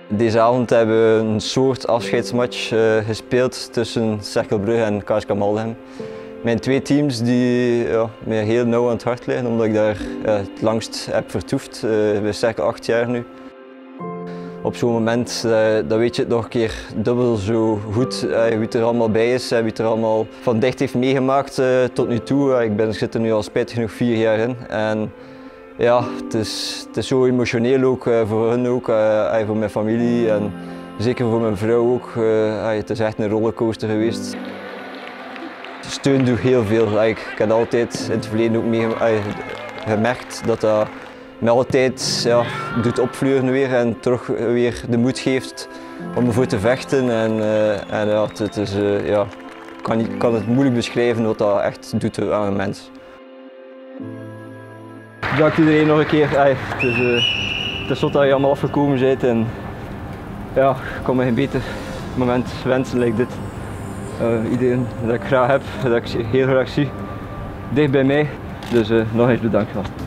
Deze avond hebben we een soort afscheidsmatch gespeeld tussen Cercle Brugge en KSK Maldegem. Mijn twee teams die mij heel nauw aan het hart liggen, omdat ik daar het langst heb vertoefd, bij Cercle 8 jaar nu. Op zo'n moment dan weet je het nog een keer dubbel zo goed wie er allemaal bij is, wie er allemaal van dicht heeft meegemaakt tot nu toe. Ik zit er nu al spijtig genoeg 4 jaar in. En ja, het is zo emotioneel ook voor hen ook, voor mijn familie en zeker voor mijn vrouw ook. Het is echt een rollercoaster geweest. Steun doet heel veel. Ik heb altijd in het verleden ook gemerkt dat dat mij altijd doet opvleuren weer en terug weer de moed geeft om ervoor te vechten. Ik kan het moeilijk beschrijven wat dat echt doet aan een mens. Bedankt iedereen nog een keer. Het is zo dat je allemaal afgekomen bent en ja, ik kan me geen beter moment wensen like dit. Iedereen dat ik graag heb, dat ik heel graag zie, dicht bij mij. Dus nog eens bedankt.